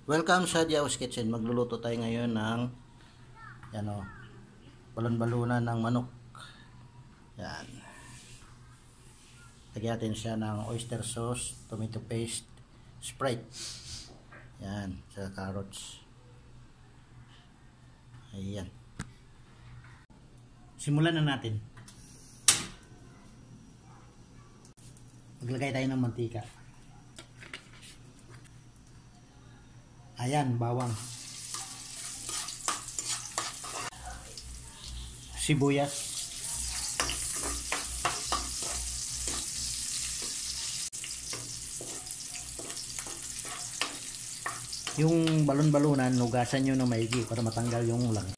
Welcome sa Diao's Kitchen. Magluluto tayo ngayon ng balon-balunan ng manok. Yan. Lagyan natin siya ng oyster sauce, tomato paste, Sprite. Yan, sa carrots. Ayan. Simulan na natin. Maglagay tayo ng mantika. Ayan, bawang. Sibuyas. Yung balon-balunan, nugasan nyo ng maigi para matanggal yung lang.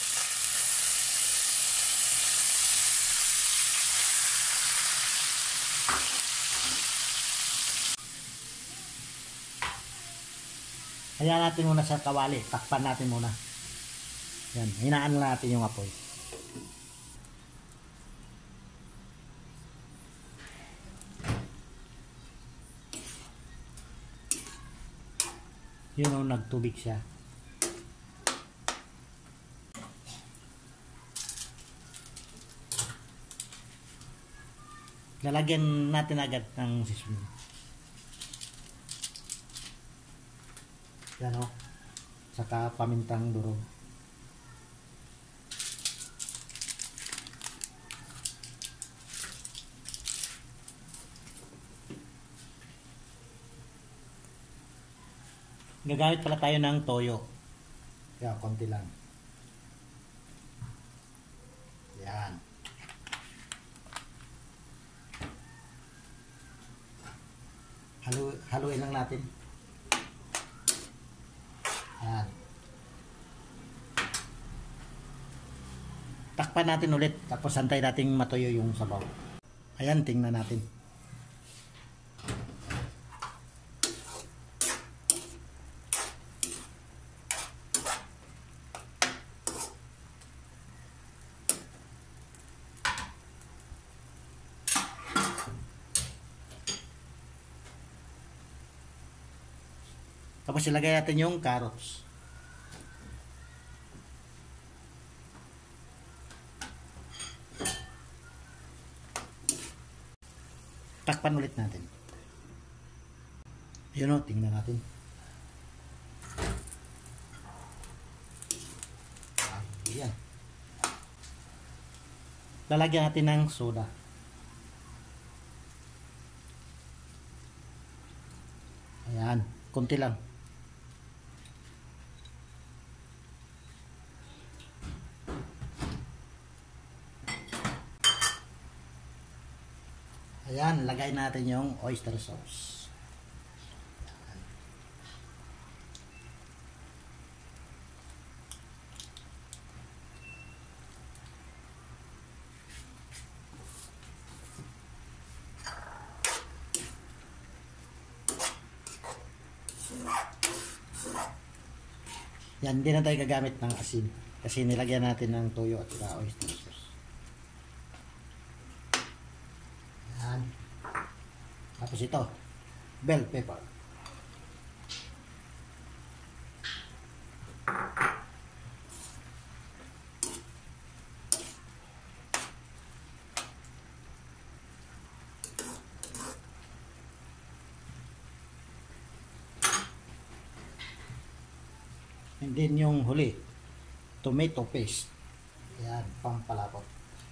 Hayaan natin muna sa kawali. Takpan natin muna. Yan. Hinaan na natin yung apoy. Yun o, nagtubig siya. Lalagyan natin agad ng sesame. Yan o. Saka pamintang durog. Gagamit pala tayo ng toyo. Kaya konti lang. Yan. Haluin lang natin. Yan. Takpan natin ulit. Tapos antay natin matuyo yung sabaw. Ayan, tingnan natin. Tapos ilagay natin yung carrots. Takpan ulit natin. Ayun o, tingnan natin. Ayan. Lalagyan natin ng soda. Ayan, konti lang. Ayan, lagay natin yung oyster sauce. Yan, hindi na tayo gagamit ng asin kasi nilagyan natin ng toyo at oyster sauce. Tapos ito, bell pepper. And then yung huli, tomato paste. Ayan, pampalapot.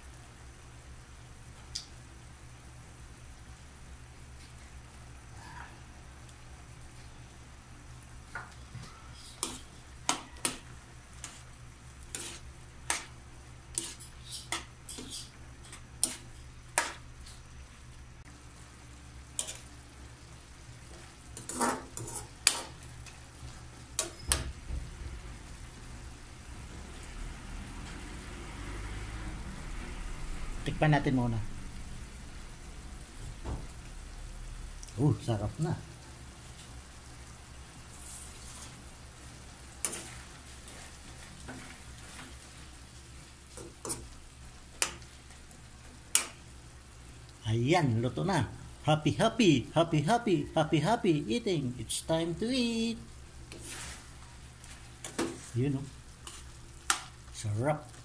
Tikpan natin muna. Sarap na. Ayan, luto na. Happy, happy, happy, happy, happy, happy eating. It's time to eat. Yun, no? Sarap.